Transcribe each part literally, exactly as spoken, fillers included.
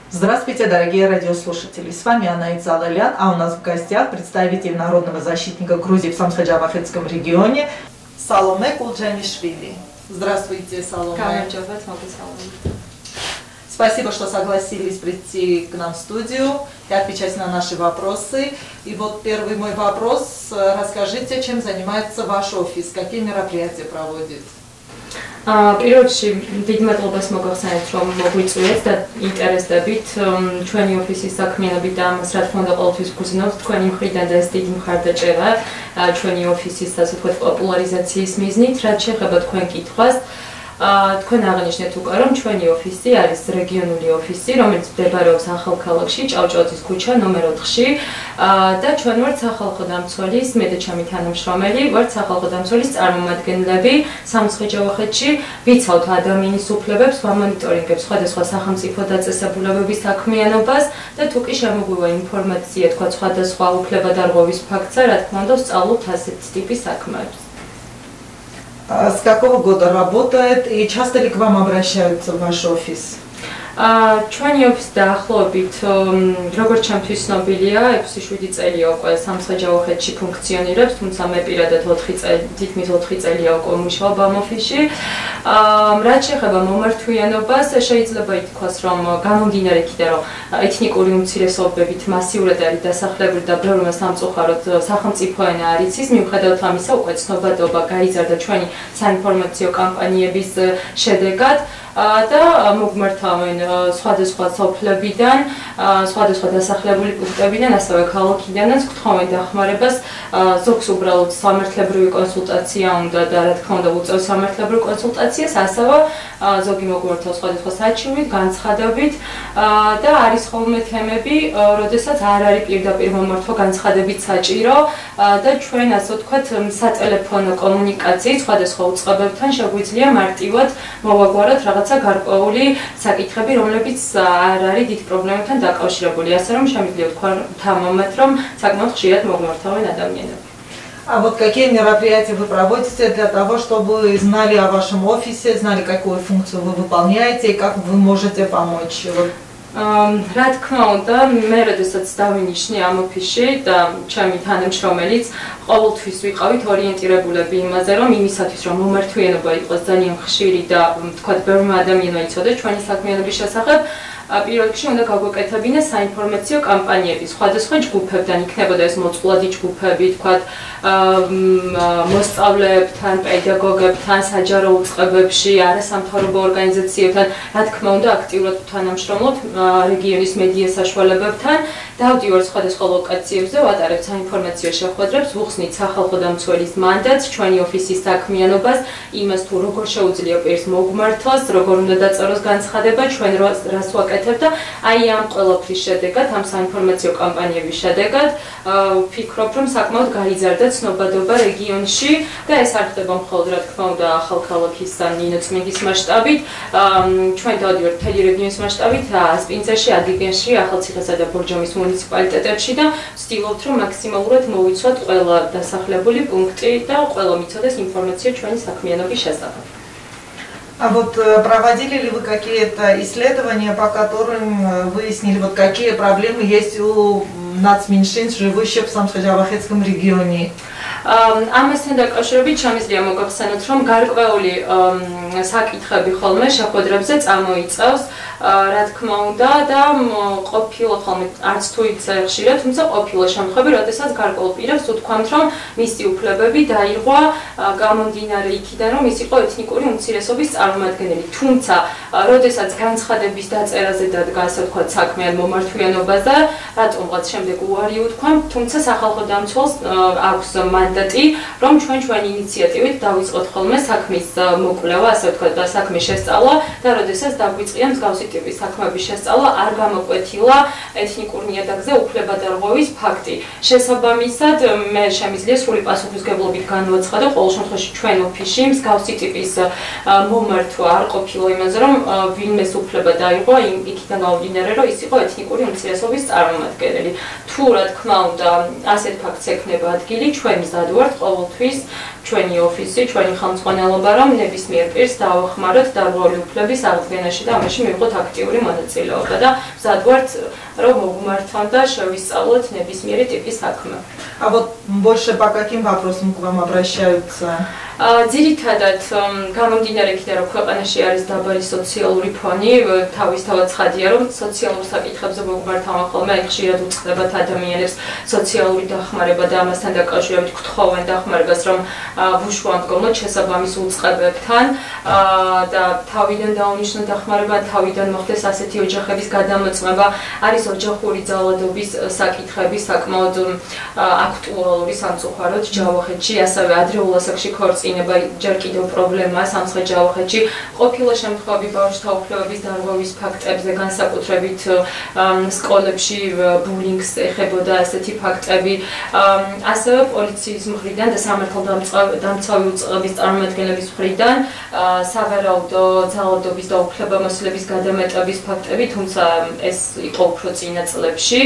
Здравствуйте, дорогие радиослушатели! С вами Анна Ицалалян, а у нас в гостях представитель народного защитника Грузии в Самсхаджавахетском регионе Саломе Кулджанишвили. Здравствуйте, Саломе. Спасибо, что согласились прийти к нам в студию и отвечать на наши вопросы. И вот первый мой вопрос. Расскажите, чем занимается ваш офис, какие мероприятия проводит? Პირველში დიდ მადლობას მოგახსენებთ, რომ მოგვიწვიეთ და ინტერესდებით ჩვენი ოფისის საქმიანობით და ამას რა თქმა უნდა ყოველთვის გვგზნობთ თქვენი მხრიდან და ეს დიდი მხარდაჭერა ჩვენი ოფისის ასე ვთქვათ პოპულარიზაციის მიზნით, რაც შეეხება თქვენ კითხვას. თქვენ აღნიშნეთ უკვე, რომ ჩვენი ოფისი არის რეგიონული ოფისი, რომელიც მდებარეობს ახალ ქალაქში, ჭავჭავაძის ქუჩა ნომერ ოთხში და ჩვენ ვართ სახალხო დამცველის, მე და ჩემი თანამშრომელი ვართ სახალხო დამცველის წარმომადგენლები სამცხე-ჯავახეთში, ვიცავთ ადამიანის უფლებებს, ვამონიტორინგებთ სხვადასხვა სახელმწიფო დაწესებულებების საქმიანობას და თუ კი შემოგვივა ინფორმაცია, თქვა სხვადასხვა უფლებადარღვევის ფაქტზე, რა თქმა უნდა, ვსწავლობთ ასეთ ტიპის საქმეებს. С какого года работает и часто ли к вам обращаются в ваш офис? ჩვენი ოფისი დაახლოებით როგორც ჩემთვის ცნობილია, ექვსი შვიდი წელია უკვე სამცხე-ჯავახეთში ფუნქციონირებს, თუმცა მე პირადად ოთხი წელი, თითქმის ოთხი წელია უკვე მუშაობ ამ ოფისში. რაც შეეხება მომართვიანობას, შეიძლება ითქვას, რომ გამომდინარე იქიდან, რომ ეთნიკური უმცირესობებით მასიურად არის დასახლებული და ბევრმა სამწუხაროდ სახელმწიფო ენა არ იცის, მიუხედავად ამისა, უკვე ცნობადობა გაიზარდა ჩვენი საინფორმაციო კამპანიების შედეგად. და მოგმართავენ სხვადასხვა სოფლებიდან, სხვადასხვა დასახლებული პუნქტებიდან, ასევე ქალაქიდანაც გთხოვენ დახმარებას, ზოგს უბრალოდ სამართლებრივი კონსულტაცია უნდა და რა თქმა უნდა უწევს სამართლებრივ კონსულტაციას, ასევე ზოგი მოგმართავს სხვადასხვა საჩივით, განცხადებით და არის ხოლმე თემები, როდესაც არ არის პირდაპირ მომართვა განცხადებით საჭირო და ჩვენ ასე ვთქვათ სატელეფონო კომუნიკაციით სხვადასხვა უწყებებთან შეგვიძლია მარტივად მოვაგვაროთ რაღაც გარკვეული საკითხები, რომლებიც არ არის დიდ პრობლემებთან დაკავშირებული, ასე რომ შემიძლია თქვა თამამად, რომ საკმაოდ ხშირად მოგმართავენ ადამიანები. А вот какие мероприятия вы проводите для того, чтобы знали о вашем офисе, знали, какую функцию вы выполняете и как вы можете помочь? რა თქმა უნდა, მე როდესაც დავინიშნე ამ ოფისში და ჩემი თანამშრომელიც ყოველთვის ვიყავით ორიენტირებულები იმაზე, რომ იმისათვის, რომ მომართვიანობა იყოს ძალიან ხშირი და თქვათ ბევრმა ადამიანმა იცოდეს ჩვენი საქმიანობის შესახებ, პირველ რიგში უნდა გაგვეკეთებინა საინფორმაციო კამპანიები სხვადასხვა ჯგუფებთან, იქნებოდა ეს მოწყვლადი ჯგუფები, თქვათ მოსწავლეებთან, პედაგოგებთან, საჯარო უწყებებში, არასამთავრობო ორგანიზაციებთან, რა თქმა უნდა, აქტიურად თანამშრომლობთ რეგიონის მედია საშუალებებთან, დავდივართ სხვადასხვა ლოკაციებზე, ვატარებთ საინფორმაციო შეხვედრებს, ვუხსნით სახალხო დამცველის მანდატს, ჩვენი ოფისის საქმიანობას, იმას თუ როგორ შეუძლია პირს მოგმართოს, როგორ უნდა დაწეროს განცხადება, ჩვენ რას ვაკეთებთ და აი ამ ყველაფრის შედეგად, ამ საინფორმაციო კამპანიების შედეგად, ვფიქრობ, რომ საკმაოდ გაიზარდა ცნობადობა რეგიონში და ეს არ ხდება მხოლოდ რა თქმა უნდა ახალ ქალაქის და ნინოწმინდის მასშტაბით, ჩვენ დავდივართ მთელი რეგიონის მასშტაბით, ასპინძაში, ადიგენში, ახალციხესა და ბორჯომის მუნიციპალიტეტებში და ვცდილობთ, რომ მაქსიმალურად მოვიცვათ ყველა დასახლებული პუნქტი და ყველა მიცოდეს ინფორმაცია ჩვენი საქმიანობის შესახებ. А вот проводили ли вы какие-то исследования, по которым выяснили, вот какие проблемы есть у нацменьшинств, живущих в Самсхе-Джавахетском регионе? ამასთან დაკავშირებით შემიძლია მოგახსენოთ, რომ გარკვეული საკითხები ხოლმე შეხვედრებზე წამოიწევს, რა თქმა უნდა და ყოფილა ხოლმე არც თუ იცე ხშირად, თუმცა ყოფილა შემთხვევები, როდესაც გარკვეულ პირებს უთქვამთ, რომ მისი უფლებები დაირღვა გამომდინარე იქიდან, რომ ის იყო ეთნიკური უმცირესობის წარმომადგენელი. თუმცა, როდესაც განცხადების დაწერაზე დადგა, ასე ვთქვათ, საქმე ან მომართვიანობაზე, რატომღაც შემდეგ უარი უთქვამ, თუმცა სახალხო დამცველს აქვს მანდატი, რომ ჩვენ ჩვენი ინიციატივით დავიწყოთ ხოლმე საქმის მოკვლევა, ასე ვთქვათ, და საქმის შესწავლა და როდესაც დაგვიწყია მსგავსი ტიპის საქმეების შესწავლა, არ გამოკვეთილა ეთნიკურ ნიადაგზე უფლებადარღვევის ფაქტი. შესაბამისად, მე შემიძლია სრული პასუხისმგებლობით განვაცხადო, ყოველ შემთხვევაში ჩვენ ოფისში მსგავსი ტიპის მომართვა არ ყოფილა იმაზე, რომ ვინმეს უფლება დაიღო იქიდან გამომდინარე, რომ ის იყო ეთნიკური უმცირესობის წარმომადგენელი. თუ რა თქმა უნდა, ასეთ ფაქტს ექნება ადგილი, ჩვენ მზად მზად ვართ ყოველთვის ჩვენი ოფისი, ჩვენი ხელმძღვანელობა, რომ ნებისმიერ პირს დავახმაროთ დარღვეული უფლების აღდგენაში და ამაში მივიღოთ აქტიური მონაწილეობა და მზად ვართ რომ მოგმართონ და შევისწავლოთ ნებისმიერი ტიპის საქმე. А вот больше по каким вопросам к вам обращаются? ძირითადად გამომდინარე იქიდან რომ ქვეყანაში არის დაბალი სოციალური ფონი, თავისთავად ცხადია რომ სოციალურ საკითხებზე მოგმართავენ ხოლმე, აი ხშირად უწყდებათ ადამიანებს სოციალური დახმარება და ამასთან დაკავშირებით გთხოვენ დახმარებას, რომ ბუშუა მდგომლოთ შესაბამის უწყებებთან და თავიდან დაუნიშნონ დახმარება, თავიდან მოხდეს ასეთი ოჯახების გადამოწმება, არის ოჯახური ძალადობის საკითხები საკმაოდ აქტუალური სამწუხაროდ ჯავახეთში, ასევე ადრეულ ასაკში ქორწინება ჯერ კიდევ პრობლემაა სამცხე ჯავახეთში. ყოფილა შემთხვევები ბავშვთა უფლებების დარღვევის ფაქტებზე, განსაკუთრებით სკოლებში ბულინგს ეხებოდა ასეთი ფაქტები. ასევე პოლიციის მხრიდან და სამართალდამცავი უწყების წარმომადგენლების მხრიდან სავარაუდო ძალადობის და უფლებამოსილების გადამეტების ფაქტები, თუმცა ეს იყო უფრო წინა წლებში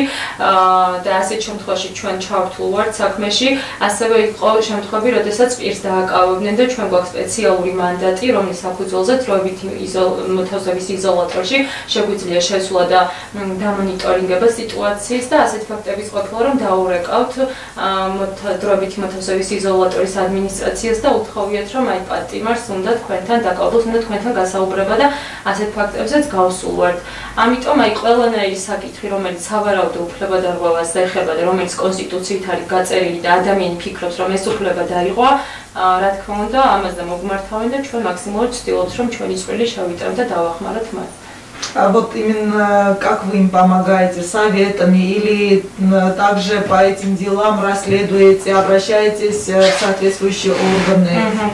და ასეთ შემთხვევაში ჩვენ ჩავთვლ ვართ საქმეში. ასევე იყო შემთხვევები, როდესაც პირს დააკავებდნენ და ჩვენ გვაქვს სპეციალური მანდატი, რომლის საფუძველზე დროებითი მოთავსების იზოლატორში შეგვიძლია შესვლა და დამონიტორინგება სიტუაციის და ასეთ ფაქტების ყოფილა, რომ დაურეკავთ დროებითი მოთავსების იზოლატორის ადმინისტრაციას და უთხოვიათ, რომ აი პატიმარს უნდა თქვენთან დაკავდეს, უნდა თქვენთან გასაუბრება და ასეთ ფაქტებზეც გავსულ ვართ. ამიტომ აი ყველანაირი საკითხი, რომელიც სავარაუდო უფლებადარღვევას ეხება და რომელიც კონსტიტუციით არის გაწერილი და ადამიანი ფიქრობს, რომ ეს უფლება დაიღვა, რა თქმა უნდა, ამაზე მოგმართავენ და ჩვენ მაქსიმალურად ვცდილობთ, რომ ჩვენი წვლილი შევიტანოთ და დავახმაროთ მათ. А вот именно как вы им помогаете, советами или также по этим делам расследуете, обращаетесь в соответствующие органы?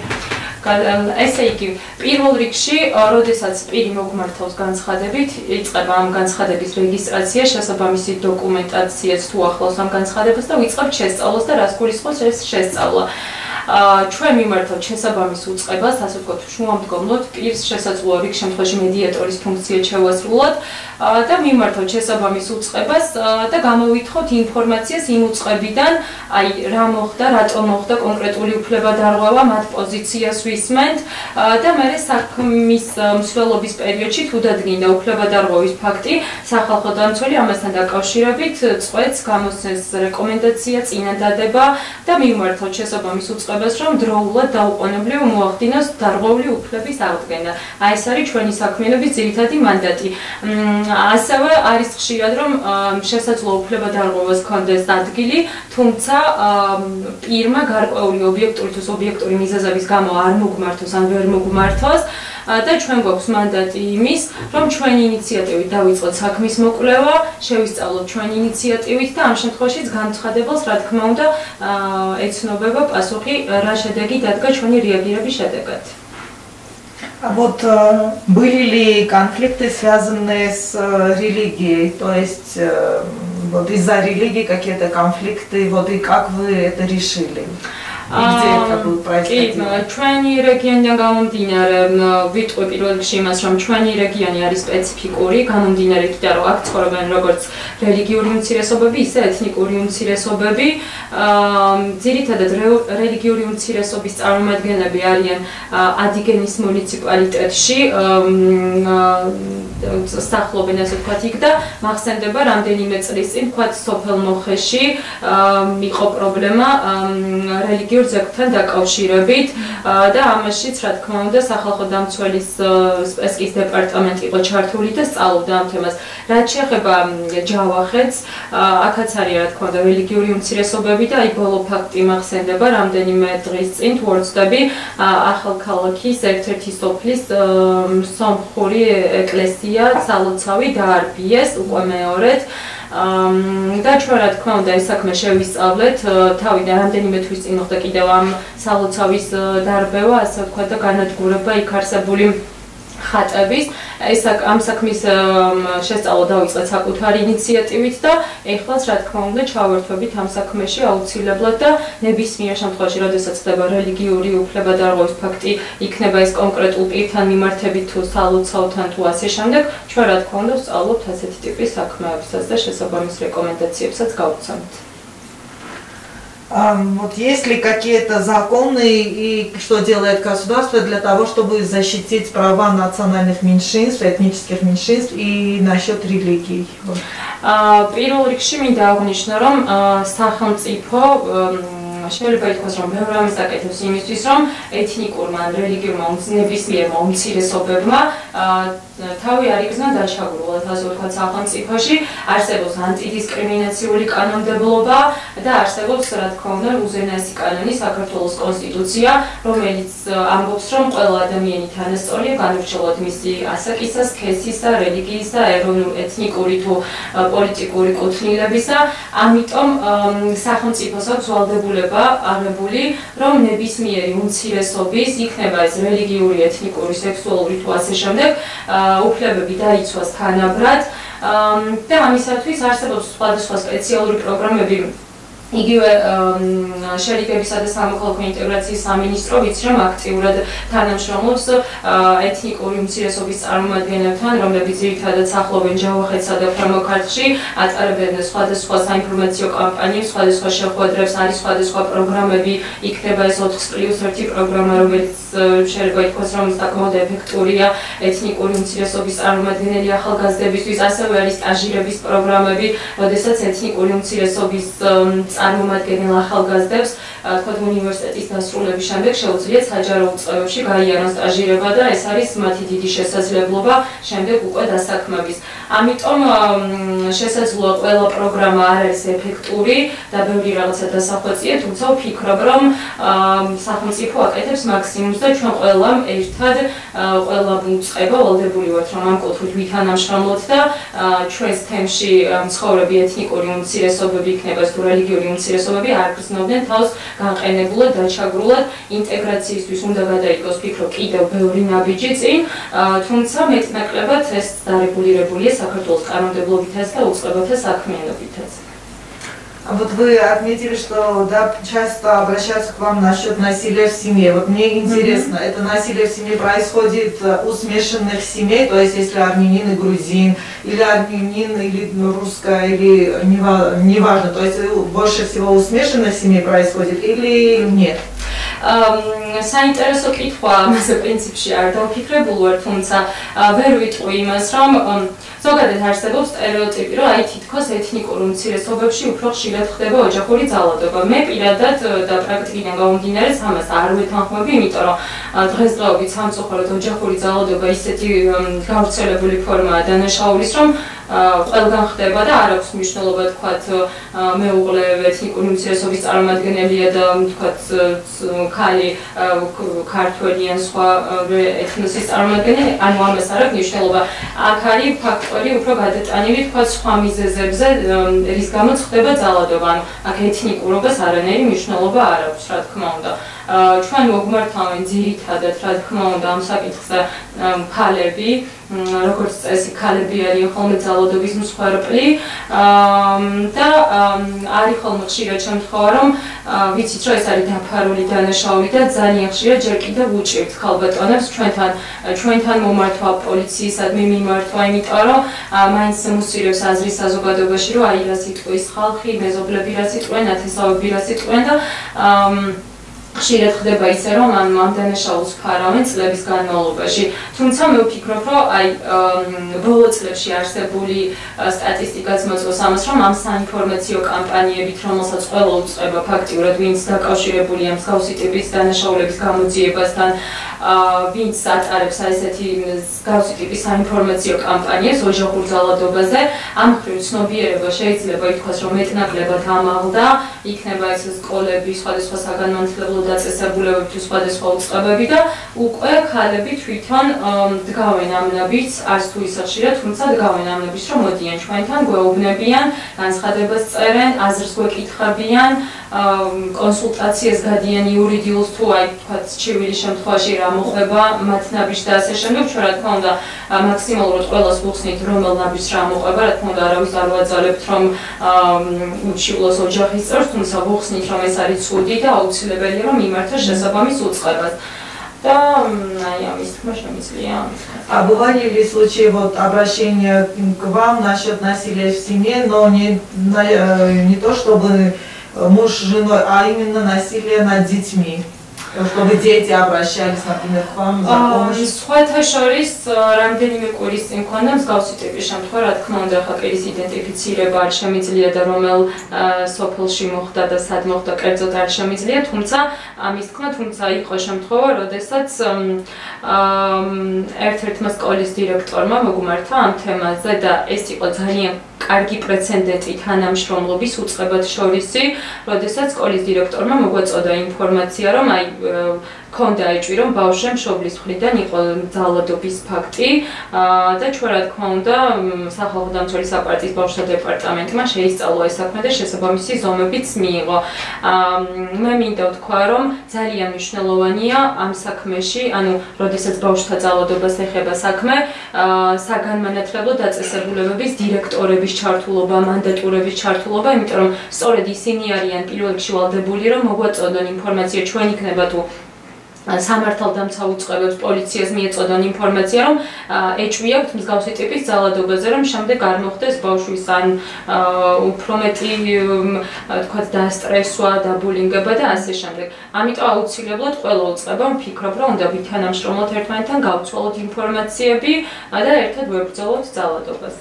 ესე იგი, პირველ რიგში, როდესაც პირი მოგმართავს განცხადებით, იწყება ამ განცხადების რეგისტრაცია, შესაბამისი დოკუმენტაციაც თუ ახლავს ამ განცხადებას და ვიწყებთ შესწავლას და რას გულისხმობს ეს შესწავლა. ჩვენ მიმართავთ შესაბამის უწყებას, ასე ვთქვათ, შუამდგომლოდ პირს შესაძლოა რიგ შემთხვევაში მედიატორის ფუნქციად შევასრულოთ და მიმართავთ შესაბამის უწყებას და გამოვითხოვთ ინფორმაციას იმ უწყებიდან, აი რა მოხდა, რატომ მოხდა კონკრეტული უფლებადარღვევა, მათ პოზიციას ვისმენთ და მერე საქმის მსვლელობის პერიოდში თუ დადგინდა უფლებადარღვევის ფაქტი, სახალხო დამცველი ამასთან დაკავშირებით წყვეტს, გამოსცემს რეკომენდაცია, წინადადება და მიმართავთ შესაბამის უწყებას, რომ დროულად დაუყოვნებლივ მოახდინოს დარღვეული უფლების აღდგენა. აი ეს არის ჩვენი საქმიანობის ძირითადი მანდატი. ასევე არის ხშირად, რომ შესაძლოა უფლებადარღვევას ჰქონდეს ადგილი, თუმცა პირმა გარკვეული ობიექტური თუ სუბიექტური მიზეზების გამო არ მოგმართოს ან ვერ მოგმართოს და ჩვენ გვაქვს მანდატი იმის, რომ ჩვენი ინიციატივით დავიწყოთ საქმის მოკვლევა, შევისწავლოთ ჩვენი ინიციატივით და ამ შემთხვევაშიც განცხადებელს, რა თქმა უნდა, ეცნობება პასუხი, რა შედეგი დადგა ჩვენი რეაგირების შედეგად. А вот были ли конфликты, связанные с религией, то есть вот из-за религии какие-то конфликты, вот и как вы это решили? И где это будет происходить? ჩვენი რეგიონიდან გამომდინარე ვიტყვი პირველ რიგში იმას, რომ ჩვენი რეგიონი არის სპეციფიკური, გამომდინარე იქიდან, რომ აქ ცხოვრობენ როგორც რელიგიური უმცირესობები, ისე ეთნიკური უმცირესობები. ძირითადად რელიგიური უმცირესობის წარმომადგენლები არიან ადიგენის მუნიციპალიტეტში, სახლობენ ასე ვთქვათ იქ და მახსენდება რამდენიმე წლის წინ ვთქვათ სოფელ მოხეში იყო პრობლემა რელიგიურ ძეგლთან დაკავშირებით და ამაშიც რა თქმა უნდა სახალხო დამცველის სპეცკის დეპარტამენტი იყო ჩართული და სწავლობდა ამ თემას. რაც შეეხება ჯავახეთს, აქაც არის რა თქმა უნდა რელიგიური უმცირესობები და აი ბოლო ფაქტი მახსენდება რამდენიმე დღის წინ თუ ორ წლები ახალქალაქის ერთ-ერთი სოფლის სომხური ეკლესია სალოცავი დაარბიეს უკვე მეორედ. და ჩვენ რა თქმა უნდა ეს საქმე შევისწავლეთ, თავიდან რამდენიმე თვის წინ მოხდა კიდევ ამ სალოცავის დარბევა, ასე ვთქვათ და განადგურება იქ არსებული ხატების. ეს ამ საქმის შესწავლა დავიწყეთ საკუთარი ინიციატივით და ეხლაც რა თქმა უნდა ჩავერთვებით ამ საქმეში აუცილებლად და ნებისმიერ შემთხვევაში, როდესაც ხდება რელიგიური უფლებადარღვევის ფაქტი, იქნება ეს კონკრეტულ პირთან მიმართებით თუ სალოცავთან თუ ასე შემდეგ, ჩვენ რა თქმა უნდა ვსწავლობთ ასეთი ტიპის საქმეებსაც და შესაბამის რეკომენდაციებსაც გავცემთ. А А, вот есть ли какие-то законы и что делает государство для того, чтобы защитить права национальных меньшинств, этнических меньшинств и насчет религий? Პირველ რიგში მინდა აღვნიშნო, რომ სახელმწიფო შეიძლება ითქვას, რომ ბევრ რამეს აკეთებს იმისთვის, რომ ეთნიკურმა ან რელიგიურმა ნებისმიერმა უმცირესობებმა თავი არ იგრძნო დაჩაგვრულად, ასე ვთქვათ, სახელმწიფოში არსებობს ანტიდისკრიმინაციული კანონმდებლობა და არსებობს, რა თქმა უნდა, უზენაესი კანონი, საქართველოს კონსტიტუცია, რომელიც ამბობს, რომ ყველა ადამიანი თანასწორია განურჩევლად მისი ასაკისა, სქესისა, რელიგიისა, ეროვნულ-ეთნიკური თუ პოლიტიკური კუთვნილებისა. ამიტომ სახელმწიფოს აქვს ვალდებულება აღებული, რომ ნებისმიერი უმცირესობის, იქნება ეს რელიგიური, ეთნიკური, სექსუალური თუ ასე შემდეგ, უფლებები დაიცვას თანაბრად და ამისათვის არსებობს სხვადასხვა სპეციალური პროგრამები იგივე შერიგებისა და სამოქალაქო ინტეგრაციის სამინისტრო, ვიცი რომ აქტიურად თანამშრომლობს ეთნიკური უმცირესობის წარმომადგენლებთან, რომლებიც ძირითადად სახლობენ ჯავახეთსა და ქვემო ქართლში, ატარებენ სხვადასხვა საინფორმაციო კამპანიებს, სხვადასხვა შეხვედრებს, არის სხვადასხვა პროგრამები, იქნება ეს ოთხ პლუს ერთი პროგრამა, რომელიც შეიძლება ითქვას, რომ საკმაოდ ეფექტურია ეთნიკური უმცირესობის წარმომადგენელი ახალგაზრდებისთვის, ასევე არის სტაჟირების პროგრამები, როდესაც ეთნიკური უმცირესობის წარმომადგენელ ახალგაზრდებს, თქვათ უნივერსიტეტის დასრულების შემდეგ შეუძლიათ საჯარო უწყებებში გაიარონ სტაჟირება და ეს არის მათი დიდი შესაძლებლობა შემდეგ უკვე დასაქმების. ამიტომ შესაძლოა ყველა პროგრამა არ არის ეფექტური და ბევრი რაღაცა დასახვეწია, თუმცა ვფიქრობ, რომ სახელმწიფო აკეთებს მაქსიმუმს და ჩვენ ყველამ ერთად ყველა უწყება ვალდებული ვართ, რომ ამ კუთხით ვითანამშრომლოთ და ჩვენს თემში მცხოვრები ეთნიკური უმცირესობები იქნება თუ რელიგიური უმცირესობები არ გრძნობდნენ თავს განყენებულად, დაჩაგვრულად ინტეგრაციისთვის უნდა გადაიდგოს, ვფიქრობ, კიდევ ბევრი ნაბიჯი წინ, თუმცა მეტნაკლებად ეს დარეგულირებულია საქართველოს კანონმდებლობითაც და უწყებათა საქმიანობითაც. А вот вы отметили, что да, часто обращаются к вам насчет насилия в семье. Вот мне интересно, mm-hmm. это насилие в семье происходит у смешанных семей, то есть если армянин и грузин, или армянин, или русская, или неважно, то есть больше всего у смешанных семей происходит или нет? საინტერესო კითხვა ამაზე პრინციპში არ დავფიქრებულ ვარ, თუმცა ვერ ვიტყვი იმას, რომ ზოგადად არსებობს სტერეოტიპი, რომ აი თითქოს ეთნიკურ უმცირესობებში უფრო ხშირად ხდება ოჯახური ძალადობა. მე პირადად და პრაქტიკიდან გამომდინარე ამას არ ვეთანხმები, იმიტომ რომ დღესდღეობით სამწუხაროდ ოჯახური ძალადობა ისეთი გავრცელებული ფორმაა დანაშაულის, რომ ყველგან ხდება და არ აქვს მნიშვნელობა თქვათ მეუღლე ეთნიკური უმცირესობის წარმომადგენელია და თქვათ ქალი ქართველი ან სხვა ეთნოსის წარმომადგენელი, ანუ ამას არ აქვს მნიშვნელობა. აქ არის ფაქტორი უფრო გადატანილი თქვათ სხვა მიზეზებზე, რის გამოც ხდება ძალადობა, ანუ აქ ეთნიკურობას არანაირი მნიშვნელობა არ აქვს, რა თქმა უნდა. ჩვენ მოგმართავენ ძირითადად, რა თქმა უნდა, ამ საკითხზე ქალები, როგორც წესი ქალები არიან ხოლმე ძალადობის მსხვერპლი და არის ხოლმე ხშირად შემთხვევა, რომ ვიცით, რომ ეს არის დაფარული დანაშაული და ძალიან ხშირად ჯერ კიდევ უჭირთ ქალბატონებს ჩვენთან ჩვენთან მომართვა პოლიციისადმი მიმართვა, იმიტომ რომ მაინც მოსირებს აზრი საზოგადოებაში, რომ აი რას იტყვის ხალხი, მეზობლები რას იტყვენ, ნათესავები რას იტყვენ და ხშირად ხდება ისე, რომ ამ დანაშაულს ფარავენ წლების განმავლობაში. თუმცა მე ვფიქრობ, რომ აი ბოლო წლებში არსებული სტატისტიკაც მოწმობს ამას, რომ ამ საინფორმაციო კამპანიებით, რომელსაც ყველა უწყება ფაქტიურად, ვინც დაკავშირებულია მსგავსი ტიპის დანაშაულების გამოძიებასთან, ვინც ატარებს ესეთი მსგავსი ტიპის საინფორმაციო კამპანიებს ოჯახურ ძალადობაზე, ამ მხრივ ცნობიერება შეიძლება ითქვას, რომ მეტნაკლებად ამაღლდა, იქნება ეს სკოლები, სხვადასხვა საგანმანათლებლო დაწესებულებები თუ სხვადასხვა უწყებები და უკვე ქალები თვითონ დგავენ ამ ნაბიჯს, არც თუ ისე ხშირად, თუმცა დგავენ ამ ნაბიჯს, რომ მოდიან ჩვენთან, გვეუბნებიან, განცხადებას წერენ, აზრს გვეკითხებიან, კონსულტაციას გადიან იურიდიულს თუ აი თქვათ ჩივილის შემთხვევაში რა მოხდება მათ ნაბიჯს და ასე შემდეგ. ჩვენ რა თქმა უნდა მაქსიმალურად ყველას ვუხსნით, რომელ ნაბიჯს რა მოხდება, რა თქმა უნდა არავის არ ვაძალებთ, რომ უჩივლოს оჯახის წევრს, თუმცა ვუხსნით, რომ ეს არის ცუდი და აუცილებელია, რომ მიმართოს შესაბამის უწყებას. Да, я мисля. А бывали ли случаи вот обращения к вам насчет насилия в семье, но не, не то чтобы муж с женой, а именно насилие над детьми? Чтобы дети обращались, например, к вам за помощью? Სხვათა შორის რამდენიმე კვირის წინ მქონდა მსგავსი ტიპის შემთხვევა, რა თქმა უნდა, ხაკერის იდენტიფიცირება არ შემიძლია და რომელ სოფელში მოხდა და სად მოხდა, კერძოდ არ შემიძლია, თუმცა ამის თქმა, თუმცა იყო შემთხვევა, როდესაც ერთ-ერთმა სკოლის დირექტორმა მოგმართა ამ თემაზე და ეს იყო ძალიან კარგი პრეცედენტი თანამშრომლობის უწყებად შორისი, როდესაც სკოლის დირექტორმა მოგვაწოდა ინფორმაცია, რომ აი ქონდა ეჭვი, რომ ბავშვი მშობლის მხრიდან იყო ძალადობის ფაქტი და ჩვენ რა თქმა უნდა სახალხო დამცველი საპარტიის ბავშვთა დეპარტამენტმა შეისწავლა ეს საქმე და შესაბამისი ზომებიც მიიღო. მე მინდა ვთქვა, რომ ძალიან მნიშვნელოვანია ამ საქმეში, ანუ როდესაც ბავშვთა ძალადობას ეხება საქმე, საგანმანათლებლო დაწესებულებების დირექტორების ჩართულობა, მანდატურების ჩართულობა, იმიტომ რომ სწორედ ისინი არიან პირველ რიგში ვალდებული, რომ მოგვაწოდონ ინფორმაცია, ჩვენ იქნება თუ სამართალდამცავ უწყებებს პოლიციას მიეწოდონ ინფორმაცია, რომ ეჭვი აქვთ მსგავსი ტიპის ძალადობაზე, რომ შემდეგ არ მოხდეს ბავშვის ან უფრო მეტი თქვათ დასტრესვა, დაბულინგება და ასე შემდეგ. ამიტომ აუცილებლად ყველა უწყება ვფიქრობ, რომ უნდა ვითანამშრომლოთ ერთმანეთთან, გავცვალოთ ინფორმაციები და ერთად ვებრძოლოთ ძალადობას.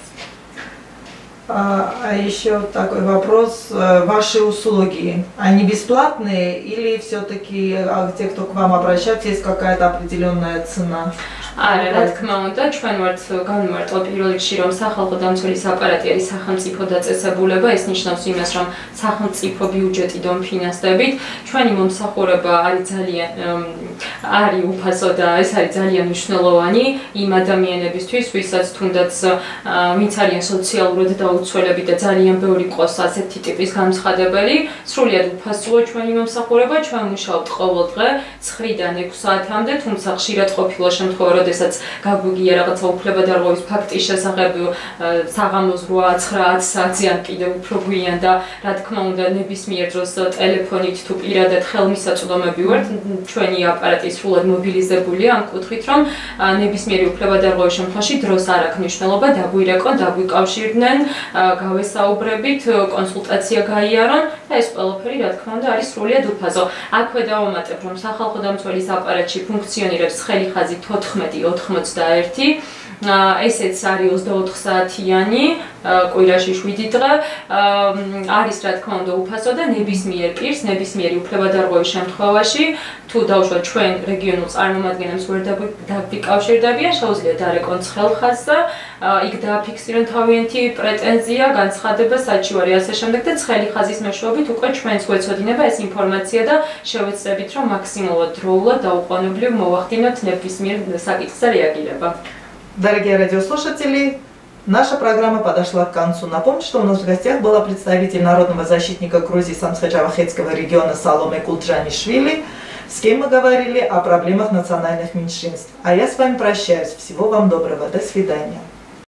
А еще такой вопрос. Ваши услуги, они бесплатные или все-таки те, кто к вам обращается, есть какая-то определенная цена? არა, რა თქმა უნდა, ჩვენ ვართ განმარტო პირველ რიგში, რომ სახალხო დამცველი აპარატი არის სახელმწიფო დაწესებულება, ეს ნიშნავს იმას, რომ სახელმწიფო ბიუჯეტიდან ფინანსებით, ჩვენი მომსახურება არის ძალიან არის უფასო და ეს არის ძალიან მნიშვნელოვანი იმ ადამიანებისთვის, ვისაც თუნდაც ვინც არიან სოციალურად დაუცველები და ძალიან ბევრი ყავს ასეთი ტიპის განცხადებელი, სრულიად უფასოა ჩვენი მომსახურება, ჩვენ მუშაობთ ყოველდღე ცხრიდან ექვსი საათამდე, თუმცა ხშირად ყოფილა შემთხვევა, როდესაც გაგვიგია რაღაცა უფლებადარღვევის ფაქტის შესახებ საღამოს რვა ცხრა ათი საათზე ან კიდევ უფრო გვიან და რა თქმა უნდა ნებისმიერ დროს ტელეფონით თუ პირადად ხელმისაწვდომები ვართ, ჩვენი აპარატი სრულად მობილიზებულია ამ კუთხით, რომ ნებისმიერი უფლებადარღვევის შემთხვევაში დროს არ აქვს მნიშვნელობა, დაგვირეკონ, დაგვიკავშირდნენ, გავესაუბრებით, კონსულტაცია გაიარონ და ეს ყველაფერი რა თქმა უნდა არის სრულად უფასო. აქვე დავამატებ, რომ სახალხო დამცველის აპარატში ფუნქციონირებს ცხელი ხაზი თოთხმეტი ოცდაერთი, ესეც არის ოცდაოთხ საათიანი, კვირაში შვიდი დღე, არის რა თქმა უნდა უფასო და ნებისმიერ პირს, ნებისმიერი უფლებადარღვევის შემთხვევაში, თუ დავუშვათ ჩვენ რეგიონულ წარმომადგენლებს ვერ დაგვიკავშირდებიან, შეუძლია დარეკონ ცხელ ხაზს, იქ დააფიქსირონ თავიანთი პრეტენზია, განცხადება, საჩივარი ასე შემდეგ და ცხელი ხაზის მეშვეობით უკვე ჩვენს გვეცოდინება ეს ინფორმაცია და შევეცდებით, რომ მაქსიმალურად დროულად დაუყოვნებლივ მოვახდინოთ ნებისმიერ საკითხზე რეაგირება. Дорогие радиослушатели, наша программа подошла к концу. Напомню, что у нас в гостях была представитель народного защитника Грузии Самсхаджавахетского региона Саломе Кулджанишвили, с кем мы говорили о проблемах национальных меньшинств. А я с вами прощаюсь. Всего вам доброго. До свидания.